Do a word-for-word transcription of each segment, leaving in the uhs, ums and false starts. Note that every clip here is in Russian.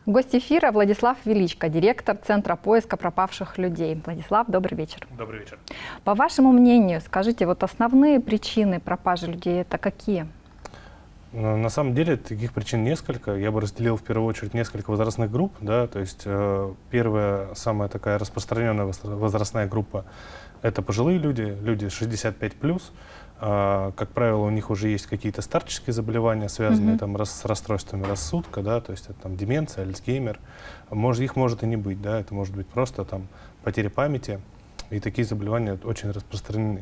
Гость эфира Владислав Величко, директор Центра поиска пропавших людей. Владислав, добрый вечер. Добрый вечер. По вашему мнению, скажите, вот основные причины пропажи людей это какие? На самом деле таких причин несколько. Я бы разделил в первую очередь несколько возрастных групп. Да? То есть э, первая, самая такая распространенная возрастная группа — это пожилые люди, люди шестьдесят пять плюс. Э, как правило, у них уже есть какие-то старческие заболевания, связанные mm-hmm. там, рас, с расстройствами рассудка, да? То есть это там, деменция, Альцгеймер. Может, их может и не быть, да? Это может быть просто там, потеря памяти, и такие заболевания очень распространены.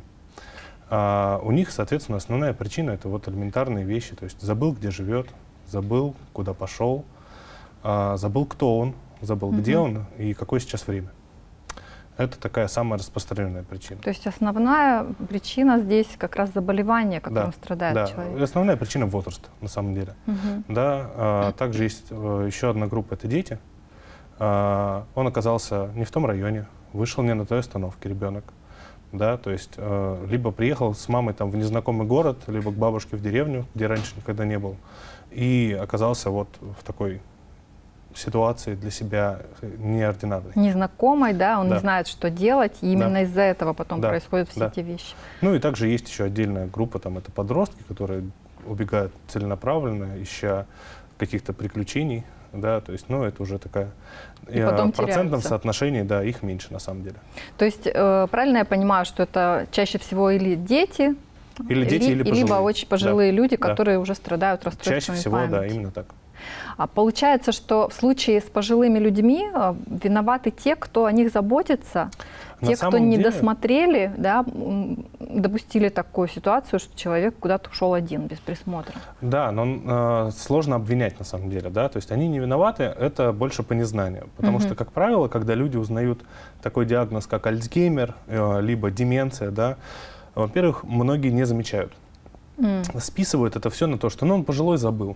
А у них, соответственно, основная причина — это вот элементарные вещи. То есть забыл, где живет, забыл, куда пошел, а, забыл, кто он, забыл, mm-hmm. где он и какое сейчас время. Это такая самая распространенная причина. То есть основная причина здесь как раз заболевание, которым да, страдает да. человек. Основная причина — возраст, на самом деле. Mm-hmm. Да, а, также есть а, еще одна группа — это дети. А, он оказался не в том районе, вышел не на той остановке ребенок. Да, то есть э, либо приехал с мамой там, в незнакомый город, либо к бабушке в деревню, где раньше никогда не был, и оказался вот в такой ситуации для себя неординарной. Незнакомой, да, он да. не знает, что делать, и именно да. из-за этого потом да. происходят все да. эти вещи. Ну и также есть еще отдельная группа, там это подростки, которые убегают целенаправленно, ища каких-то приключений. Да, то есть, ну, это уже такая... И потом в процентном теряются. соотношении, да, их меньше на самом деле. То есть, э, правильно я понимаю, что это чаще всего или дети, или дети, или, или пожилые. Либо очень пожилые да. люди, которые да. уже страдают расстройствами Чаще всего, памяти. да, именно так. А получается, что в случае с пожилыми людьми виноваты те, кто о них заботится, на те, кто не деле... досмотрели, да, допустили такую ситуацию, что человек куда-то ушел один, без присмотра. Да, но э, сложно обвинять на самом деле, да, то есть они не виноваты, это больше по незнанию, потому mm-hmm. что, как правило, когда люди узнают такой диагноз, как Альцгеймер, э, либо деменция, да, во-первых, многие не замечают, mm. списывают это все на то, что, ну, он пожилой, забыл.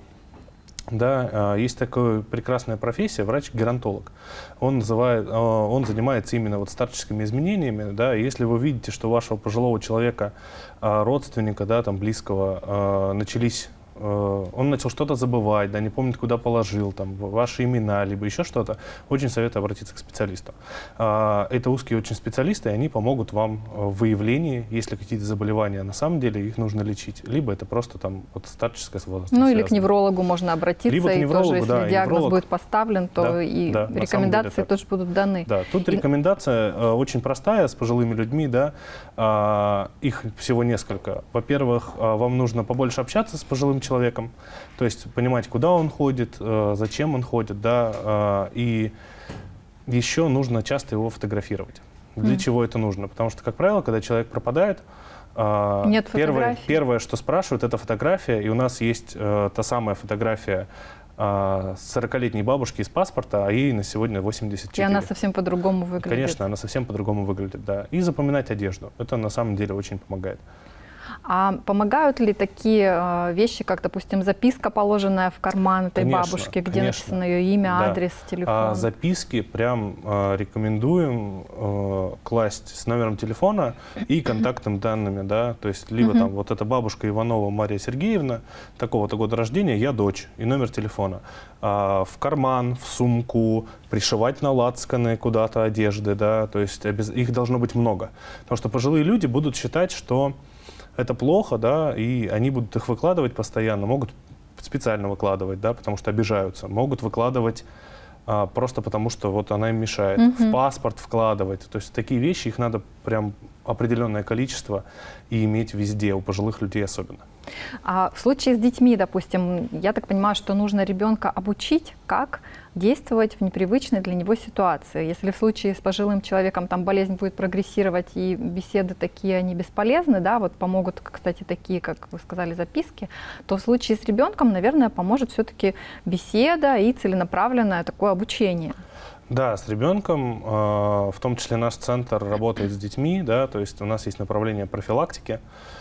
Да, есть такая прекрасная профессия — врач-геронтолог. Он, называет, он занимается именно вот старческими изменениями. Да, и если вы видите, что у вашего пожилого человека, родственника, да, там, близкого, начались, он начал что-то забывать, да, не помнит, куда положил, там, ваши имена, либо еще что-то, очень советую обратиться к специалисту. Это узкие очень специалисты, и они помогут вам в выявлении, если какие-то заболевания на самом деле, их нужно лечить, либо это просто там вот старческое возраст. Ну или к неврологу можно обратиться, либо к и неврологу, тоже, если да, диагноз невролог, будет поставлен, то да, и да, рекомендации тоже будут даны. Да, тут и... рекомендация э, очень простая с пожилыми людьми, да, э, их всего несколько. Во-первых, э, вам нужно побольше общаться с пожилым человеком, человеком, то есть понимать, куда он ходит, э, зачем он ходит, да, э, и еще нужно часто его фотографировать. Для mm. чего это нужно? Потому что, как правило, когда человек пропадает, э, Нет первое, первое, что спрашивают, это фотография, и у нас есть э, та самая фотография э, сорокалетней бабушки из паспорта, а ей на сегодня восемьдесят четыре. И она совсем по-другому выглядит. Конечно, она совсем по-другому выглядит, да. И запоминать одежду. Это на самом деле очень помогает. А помогают ли такие э, вещи, как, допустим, записка, положенная в карман этой конечно, бабушки, где конечно. написано ее имя, да. адрес, телефон? А записки прям э, рекомендуем э, класть с номером телефона и контактными данными, да, то есть либо uh-huh. там вот эта бабушка Иванова Мария Сергеевна, такого-то года рождения, я дочь, и номер телефона. А, в карман, в сумку, пришивать на лацканы куда-то одежды, да, то есть их должно быть много, потому что пожилые люди будут считать, что это плохо, да, и они будут их выкладывать постоянно, могут специально выкладывать, да, потому что обижаются, могут выкладывать а, просто потому, что вот она им мешает, mm-hmm. в паспорт вкладывать, то есть такие вещи, их надо прям определенное количество и иметь везде, у пожилых людей особенно. А в случае с детьми, допустим, я так понимаю, что нужно ребенка обучить, как действовать в непривычной для него ситуации. Если в случае с пожилым человеком там болезнь будет прогрессировать и беседы такие, они бесполезны, да, вот помогут, кстати, такие, как вы сказали, записки, то в случае с ребенком, наверное, поможет все-таки беседа и целенаправленное такое обучение. Да, с ребенком, в том числе наш центр работает с детьми, да, то есть у нас есть направление профилактики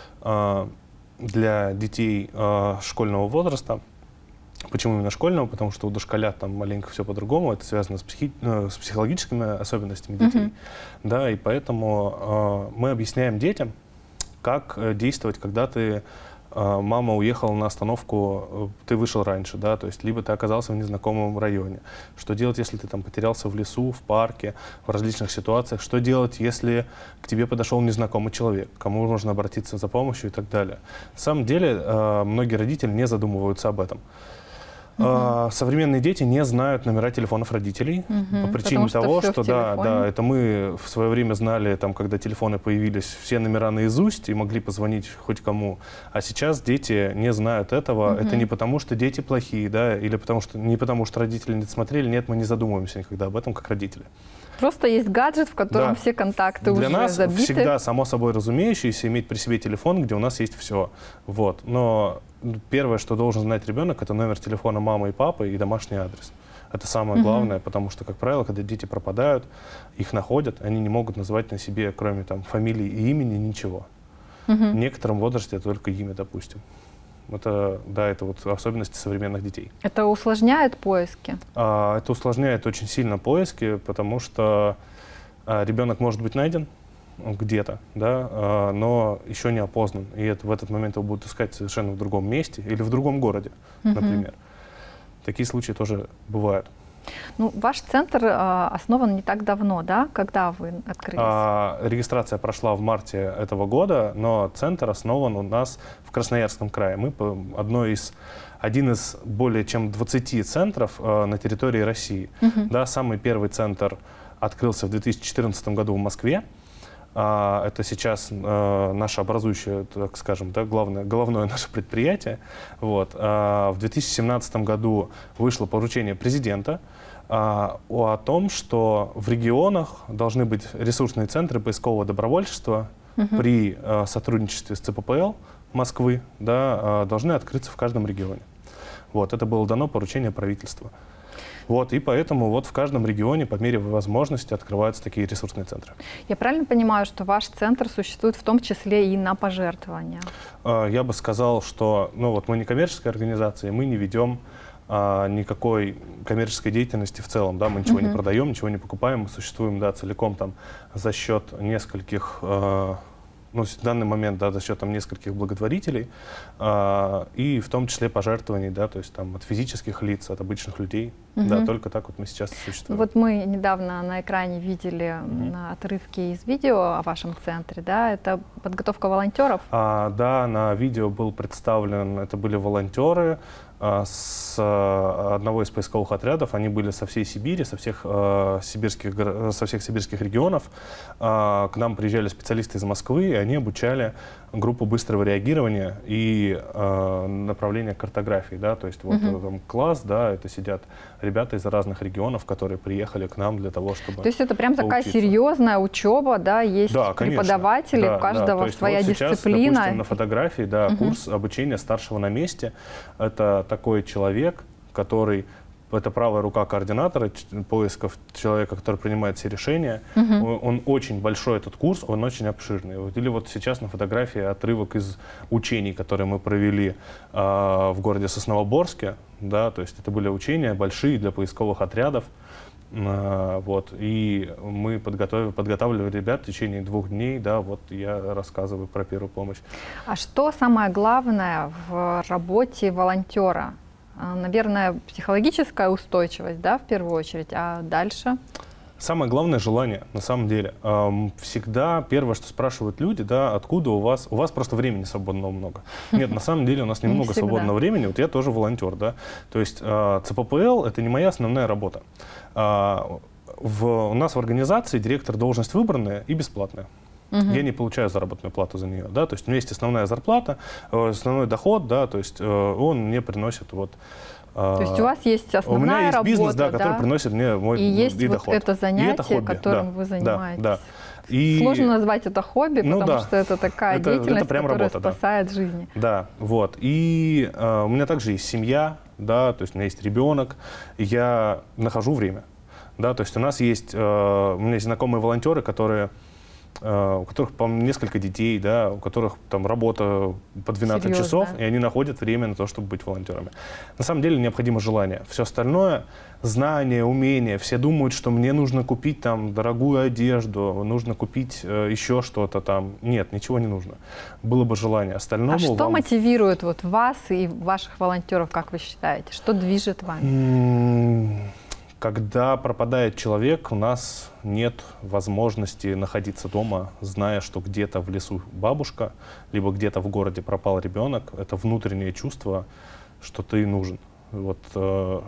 для детей школьного возраста. Почему именно школьного? Потому что у дошколят там маленько все по-другому, это связано с, психи... с психологическими особенностями детей. Mm-hmm. Да, и поэтому мы объясняем детям, как действовать, когда ты мама уехала на остановку, ты вышел раньше, да, то есть либо ты оказался в незнакомом районе. Что делать, если ты там потерялся в лесу, в парке, в различных ситуациях? Что делать, если к тебе подошел незнакомый человек? Кому можно обратиться за помощью и так далее? На самом деле, многие родители не задумываются об этом. Uh-huh. Современные дети не знают номера телефонов родителей uh-huh. по причине что того, что да, да, это мы в свое время знали, там, когда телефоны появились, все номера наизусть и могли позвонить хоть кому. А сейчас дети не знают этого. Uh-huh. Это не потому, что дети плохие, да, или потому что не потому, что родители не смотрели. Нет, мы не задумываемся никогда об этом как родители. Просто есть гаджет, в котором да. все контакты Для уже нас забиты. Всегда само собой разумеющееся иметь при себе телефон, где у нас есть все. Вот. Но первое, что должен знать ребенок, это номер телефона мамы и папы и домашний адрес. Это самое главное, угу. потому что, как правило, когда дети пропадают, их находят, они не могут называть на себе, кроме там, фамилии и имени, ничего. Угу. В некотором возрасте только имя, допустим. Это, да, это вот особенности современных детей. Это усложняет поиски? А, это усложняет очень сильно поиски, потому что а, ребенок может быть найден где-то, да, а, но еще не опознан. И это, в этот момент его будут искать совершенно в другом месте или в другом городе, uh-huh. например. Такие случаи тоже бывают. Ну, ваш центр а, основан не так давно, да? Когда вы открылись? А, регистрация прошла в марте этого года, но центр основан у нас в Красноярском крае. Мы одной из, один из более чем двадцати центров а, на территории России. Uh-huh. Да, самый первый центр открылся в две тысячи четырнадцатом году в Москве. А, это сейчас а, наше образующее, так скажем, да, главное, головное наше предприятие. Вот. А, в две тысячи семнадцатом году вышло поручение президента а, о том, что в регионах должны быть ресурсные центры поискового добровольчества угу. при а, сотрудничестве с ЦППЛ Москвы, да, а, должны открыться в каждом регионе. Вот. Это было дано поручение правительства. Вот, и поэтому вот в каждом регионе по мере возможности открываются такие ресурсные центры. Я правильно понимаю, что ваш центр существует в том числе и на пожертвования? Я бы сказал, что ну, вот мы не коммерческая организация, мы не ведем а, никакой коммерческой деятельности в целом. Да? Мы ничего uh-huh. не продаем, ничего не покупаем, мы существуем да, целиком там, за счет нескольких... А, ну, в данный момент, да, за счет там, нескольких благотворителей, э, и в том числе пожертвований, да, то есть там, от физических лиц, от обычных людей. Угу. Да, только так вот мы сейчас существуем. Вот мы недавно на экране видели угу. отрывки из видео о вашем центре, да, это подготовка волонтеров? А, да, на видео был представлен, это были волонтеры а, с а, одного из поисковых отрядов, они были со всей Сибири, со всех, а, сибирских, со всех сибирских регионов. А, к нам приезжали специалисты из Москвы, и они обучали группу быстрого реагирования и э, направления картографии, да, то есть вот uh-huh. там класс, да, это сидят ребята из разных регионов, которые приехали к нам для того, чтобы То есть это прям поучиться. Такая серьезная учеба, да, есть да, преподаватели, да, у каждого да. своя вот дисциплина. Сейчас, допустим, на фотографии, да, uh-huh. курс обучения старшего на месте, это такой человек, который это правая рука координатора поисков, человека, который принимает все решения. Uh-huh. он, он очень большой, этот курс, он очень обширный. Вот, или вот сейчас на фотографии отрывок из учений, которые мы провели э, в городе Сосновоборске. Да, то есть это были учения большие для поисковых отрядов. Э, вот, и мы подготовили, подготавливали ребят в течение двух дней. Да, вот я рассказываю про первую помощь. А что самое главное в работе волонтера? Наверное, психологическая устойчивость, да, в первую очередь, а дальше? Самое главное — желание, на самом деле. Всегда первое, что спрашивают люди, да, откуда у вас, у вас просто времени свободного много. Нет, на самом деле у нас немного свободного времени, вот я тоже волонтер, да. То есть ЦППЛ — это не моя основная работа. В, у нас в организации директор должность выбранная и бесплатная. Uh-huh. Я не получаю заработную плату за нее, да, то есть у меня есть основная зарплата, основной доход, да, то есть он мне приносит вот. То есть у вас есть основная у меня есть работа, бизнес, да, да? который приносит мне мой и есть и вот доход. это занятие, это хобби, которым да, вы занимаетесь. Да, да. И... Сложно назвать это хобби, ну, потому да. что это такая это, деятельность, это прям которая работа, спасает да. жизни. Да, вот. И э, у меня также есть семья, да, то есть у меня есть ребенок, и я нахожу время, да, то есть у нас есть, э, у меня есть знакомые волонтеры, которые у которых по несколько детей, да, у которых там работа по двенадцать Серьезно? часов, и они находят время на то, чтобы быть волонтерами. На самом деле необходимо желание. Все остальное, знания, умения, все думают, что мне нужно купить там дорогую одежду, нужно купить э, еще что-то там. Нет, ничего не нужно. Было бы желание. Остальное А что вам... мотивирует вот вас и ваших волонтеров, как вы считаете? Что движет вами? Когда пропадает человек, у нас нет возможности находиться дома, зная, что где-то в лесу бабушка, либо где-то в городе пропал ребенок. Это внутреннее чувство, что ты нужен. Вот, э,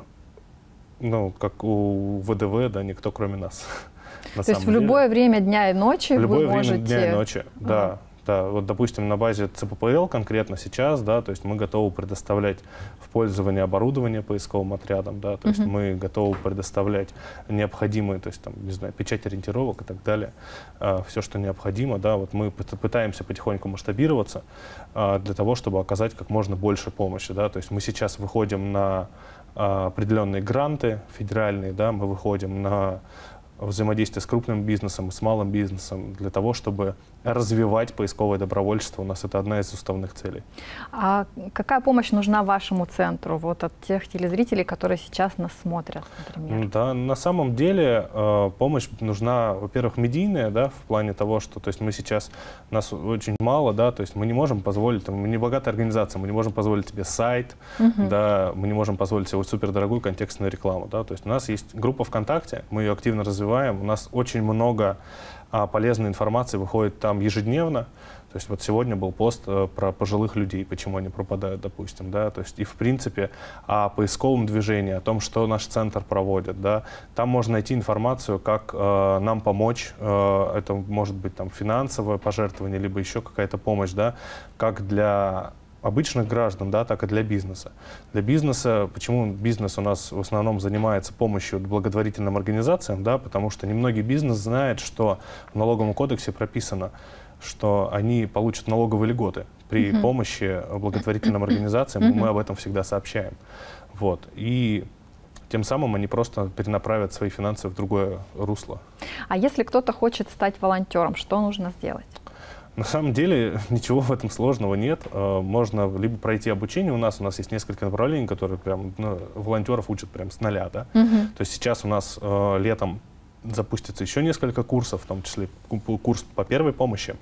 ну, как у ВДВ, да, никто кроме нас. То есть в любое время дня и ночи вы можете... В любое время дня и ночи, да. Да, вот, допустим, на базе ЦППЛ конкретно сейчас, да, то есть мы готовы предоставлять в пользование оборудование поисковым отрядам, да, то есть uh-huh. мы готовы предоставлять необходимые, то есть там, не знаю, печать ориентировок и так далее, а, все, что необходимо, да, вот мы пытаемся потихоньку масштабироваться а, для того, чтобы оказать как можно больше помощи, да, то есть мы сейчас выходим на а, определенные гранты федеральные, да, мы выходим на взаимодействие с крупным бизнесом, с малым бизнесом, для того, чтобы развивать поисковое добровольчество. У нас это одна из уставных целей. А какая помощь нужна вашему центру, вот от тех телезрителей, которые сейчас нас смотрят, например? Да, на самом деле э, помощь нужна, во-первых, медийная, да, в плане того, что, то есть мы сейчас, нас очень мало, да, то есть мы не можем позволить, там, мы не богатая организация, мы не можем позволить себе сайт, uh-huh. да, мы не можем позволить себе супердорогую контекстную рекламу, да, то есть у нас есть группа ВКонтакте, мы ее активно развиваем, у нас очень много а, полезной информации выходит там ежедневно. То есть вот сегодня был пост э, про пожилых людей, почему они пропадают, допустим, да, то есть и в принципе о поисковом движении, о том, что наш центр проводит, да, там можно найти информацию, как э, нам помочь, э, это может быть там финансовое пожертвование, либо еще какая-то помощь, да, как для обычных граждан, да, так и для бизнеса. Для бизнеса, почему бизнес у нас в основном занимается помощью благотворительным организациям, да, потому что немногие бизнес знают, что в налоговом кодексе прописано, что они получат налоговые льготы при uh-huh. помощи благотворительным организациям, uh-huh. мы об этом всегда сообщаем. Вот. И тем самым они просто перенаправят свои финансы в другое русло. А если кто-то хочет стать волонтером, что нужно сделать? На самом деле ничего в этом сложного нет. Можно либо пройти обучение у нас, у нас есть несколько направлений, которые прям, ну, волонтеров учат прям с нуля. Да? Uh-huh. То есть сейчас у нас э, летом запустится еще несколько курсов, в том числе курс по первой помощи.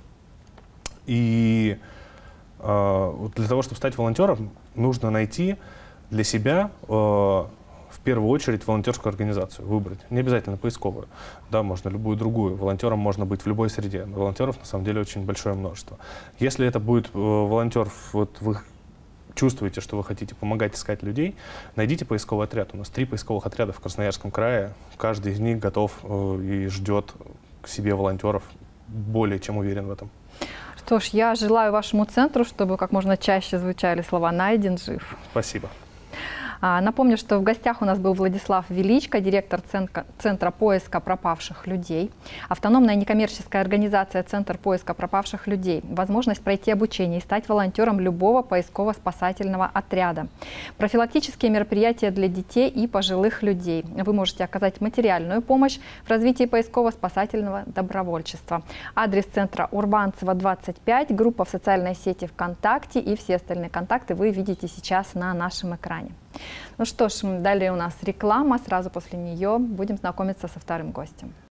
И э, для того, чтобы стать волонтером, нужно найти для себя э, в первую очередь волонтерскую организацию выбрать. Не обязательно поисковую. Да, можно любую другую. Волонтером можно быть в любой среде. Но волонтеров на самом деле очень большое множество. Если это будет э, волонтер, вот вы чувствуете, что вы хотите помогать искать людей, найдите поисковый отряд. У нас три поисковых отряда в Красноярском крае. Каждый из них готов э, и ждет к себе волонтеров. Более чем уверен в этом. Что ж, я желаю вашему центру, чтобы как можно чаще звучали слова «найден, жив». Спасибо. Напомню, что в гостях у нас был Владислав Величко, директор Центра поиска пропавших людей. Автономная некоммерческая организация «Центр поиска пропавших людей». Возможность пройти обучение и стать волонтером любого поисково-спасательного отряда. Профилактические мероприятия для детей и пожилых людей. Вы можете оказать материальную помощь в развитии поисково-спасательного добровольчества. Адрес центра Урбанцева, двадцать пять, группа в социальной сети ВКонтакте и все остальные контакты вы видите сейчас на нашем экране. Ну что ж, далее у нас реклама, сразу после нее будем знакомиться со вторым гостем.